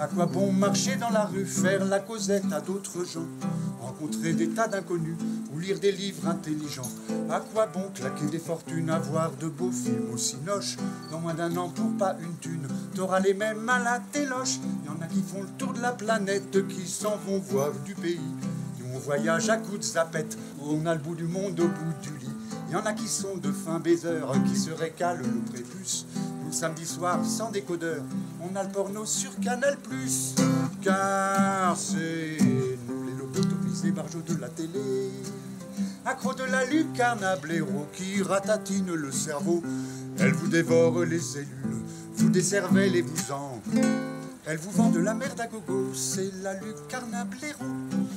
À quoi bon marcher dans la rue, faire la causette à d'autres gens, rencontrer des tas d'inconnus ou lire des livres intelligents? À quoi bon claquer des fortunes, avoir de beaux films au cinoche? Dans moins d'un an pour pas une thune, t'auras les mêmes à la téloche. Y en a qui font le tour de la planète, qui s'en vont voir du pays. Nous on voyage à coups de zapette, on a le bout du monde au bout du lit. Y en a qui sont de fins baiseurs, qui se récalent le prépuce. Nous, samedi soir, sans décodeur, on a le porno sur Canal+. Car c'est nous, les lobotomisés barjots de la télé, accros de la lucarne blaireau qui ratatinent le cerveau. Elle vous dévore les cellules, vous desservez les bousans. Elle vous vend de la merde à gogo, c'est la lucarne blaireau.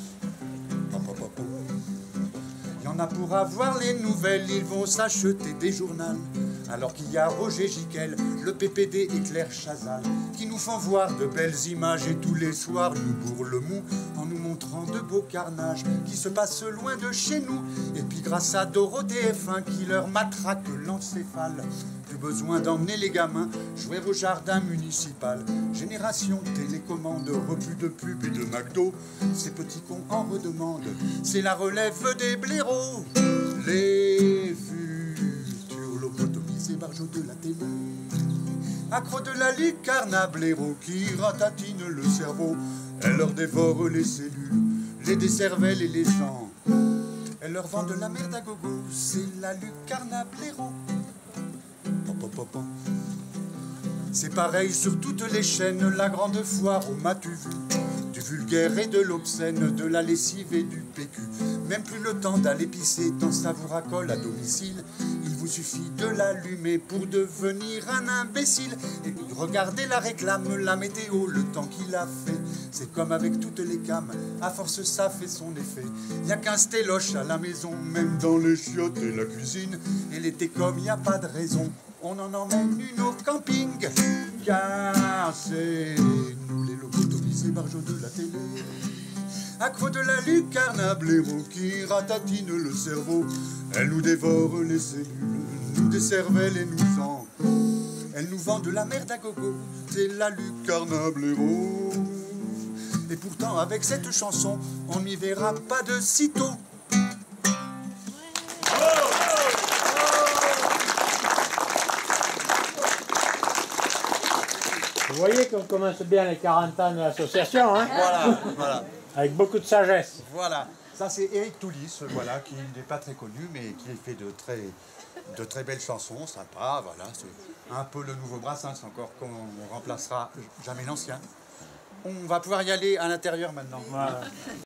Il y en a pour avoir les nouvelles, ils vont s'acheter des journaux. Alors qu'il y a Roger Giquel, le PPD et Claire Chazal, qui nous font voir de belles images et tous les soirs nous bourrent le mou en nous montrant de beaux carnages qui se passent loin de chez nous. Et puis grâce à Dorothée F1 qui leur matraque l'encéphale, plus besoin d'emmener les gamins jouer au jardin municipal. Génération télécommande, refus de pub et de McDo, ces petits cons en redemandent, c'est la relève des blaireaux. Les futurs lobotomisés barjots de la télé, accros de la lucarne blaireau qui ratatinent le cerveau. Elle leur dévore les cellules, les décervelle et les sangs. Elle leur vend de la merde à gogo, c'est la lucarne blaireau. C'est pareil sur toutes les chaînes, la grande foire au m'as-tu vu, du vulgaire et de l'obscène, de la lessive et du PQ. Même plus le temps d'aller pisser dans sa vouracole à domicile. Il vous suffit de l'allumer pour devenir un imbécile. Et puis de regarder la réclame, la météo, le temps qu'il a fait. C'est comme avec toutes les cames, à force ça fait son effet. Y a qu'un stéloche à la maison, même dans les chiottes et la cuisine. Et l'été comme y a pas de raison, on en emmène une au camping. Car c'est nous les lobotomisés barjots de la télé, accros de la lucarne blaireau qui ratatinent le cerveau. Elle nous dévore les cellules, nous desservelle et nous sent. Elle nous vend de la merde à gogo, c'est la lucarne blaireau. Et pourtant avec cette chanson, on n'y verra pas de sitôt. Vous voyez qu'on commence bien les 40 ans de l'association, hein? Voilà, voilà. Avec beaucoup de sagesse. Voilà. Ça c'est Eric Toulis, voilà, qui n'est pas très connu, mais qui fait de très belles chansons, sympa, voilà. C'est un peu le nouveau Brassens, encore qu'on remplacera jamais l'ancien. On va pouvoir y aller à l'intérieur maintenant. Voilà.